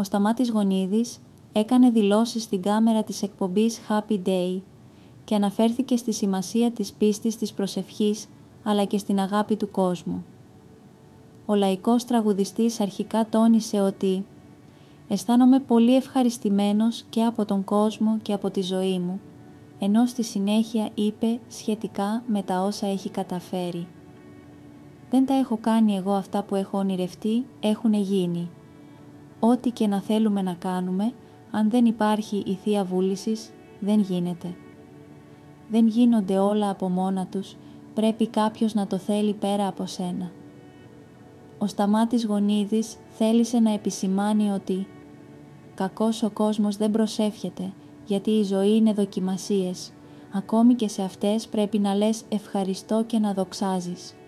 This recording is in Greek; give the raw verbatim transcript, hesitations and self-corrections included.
Ο Σταμάτης Γονίδης έκανε δηλώσεις στην κάμερα της εκπομπής Happy Day και αναφέρθηκε στη σημασία της πίστης, της προσευχής, αλλά και στην αγάπη του κόσμου. Ο λαϊκός τραγουδιστής αρχικά τόνισε ότι «αισθάνομαι πολύ ευχαριστημένος και από τον κόσμο και από τη ζωή μου», ενώ στη συνέχεια είπε σχετικά με τα όσα έχει καταφέρει. «Δεν τα έχω κάνει εγώ αυτά που έχω ονειρευτεί, έχουνε γίνει. Ό,τι και να θέλουμε να κάνουμε, αν δεν υπάρχει η Θεία Βούλησης, δεν γίνεται. Δεν γίνονται όλα από μόνα τους, πρέπει κάποιος να το θέλει πέρα από σένα». Ο Σταμάτης Γονίδης θέλησε να επισημάνει ότι «κακός ο κόσμος δεν προσεύχεται, γιατί η ζωή είναι δοκιμασίες. Ακόμη και σε αυτές πρέπει να λες ευχαριστώ και να δοξάζεις.